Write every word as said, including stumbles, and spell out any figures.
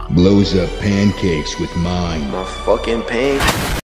Blows up pancakes with mine. My fucking pain.